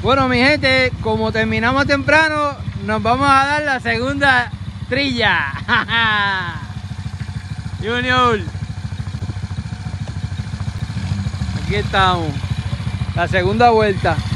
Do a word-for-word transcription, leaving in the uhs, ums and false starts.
Bueno, mi gente, como terminamos temprano, nos vamos a dar la segunda trilla. Junior. Aquí estamos. La segunda vuelta.